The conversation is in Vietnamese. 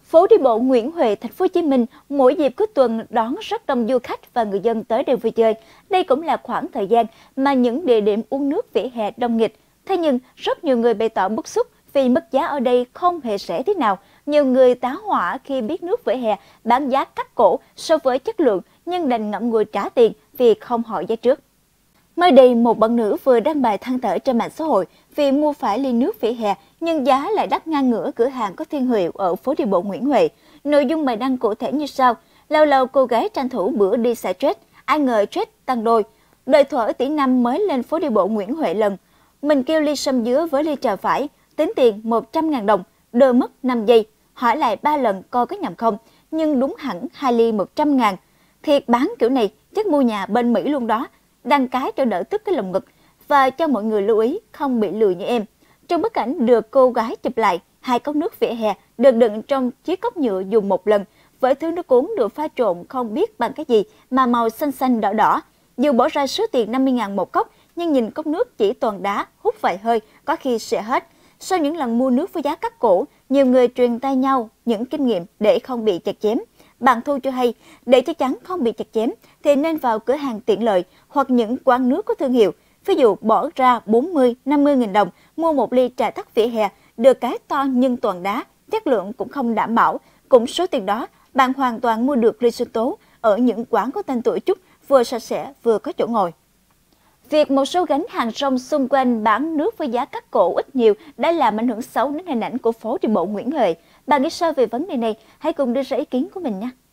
Phố đi bộ Nguyễn Huệ, thành phố Hồ Chí Minh mỗi dịp cuối tuần đón rất đông du khách và người dân tới đây vui chơi. Đây cũng là khoảng thời gian mà những địa điểm uống nước vỉa hè đông nghịt. Thế nhưng rất nhiều người bày tỏ bức xúc vì mức giá ở đây không hề rẻ tí nào. Nhiều người tá hỏa khi biết nước vỉa hè bán giá cắt cổ so với chất lượng nhưng đành ngậm ngùi trả tiền vì không hỏi giá trước. Mới đây, một bạn nữ vừa đăng bài than thở trên mạng xã hội vì mua phải ly nước vỉa hè nhưng giá lại đắt ngang ngửa cửa hàng có thương hiệu ở phố đi bộ Nguyễn Huệ. Nội dung bài đăng cụ thể như sau: lâu lâu cô gái tranh thủ bữa đi xả stress, ai ngờ stress tăng đôi. Đời thuở tỷ năm mới lên phố đi bộ Nguyễn Huệ lần. Mình kêu ly sâm dứa với ly trà vải, tính tiền 100.000 đồng, đợi mất 5 giây. Hỏi lại 3 lần coi có nhầm không, nhưng đúng hẳn 2 ly 100.000. Thiệt bán kiểu này chắc mua nhà bên Mỹ luôn đó. Đăng cái cho đỡ tức cái lồng ngực và cho mọi người lưu ý không bị lừa như em. Trong bức ảnh được cô gái chụp lại, 2 cốc nước vỉa hè được đựng trong chiếc cốc nhựa dùng một lần, với thứ nước uống được pha trộn không biết bằng cái gì mà màu xanh xanh đỏ đỏ. Dù bỏ ra số tiền 50.000 một cốc, nhưng nhìn cốc nước chỉ toàn đá, hút vài hơi, có khi sẽ hết. Sau những lần mua nước với giá cắt cổ, nhiều người truyền tay nhau những kinh nghiệm để không bị chặt chém. Bạn Thu cho hay, để chắc chắn không bị chặt chém thì nên vào cửa hàng tiện lợi hoặc những quán nước có thương hiệu. Ví dụ bỏ ra 40-50.000 đồng mua một ly trà tắc vỉa hè, được cái to nhưng toàn đá, chất lượng cũng không đảm bảo. Cũng số tiền đó, bạn hoàn toàn mua được ly sinh tố ở những quán có tên tuổi chút, vừa sạch sẽ vừa có chỗ ngồi. Việc một số gánh hàng rong xung quanh bán nước với giá cắt cổ ít nhiều đã làm ảnh hưởng xấu đến hình ảnh của phố đi bộ Nguyễn Huệ. Bạn nghĩ sao về vấn đề này? Hãy cùng đưa ra ý kiến của mình nhé!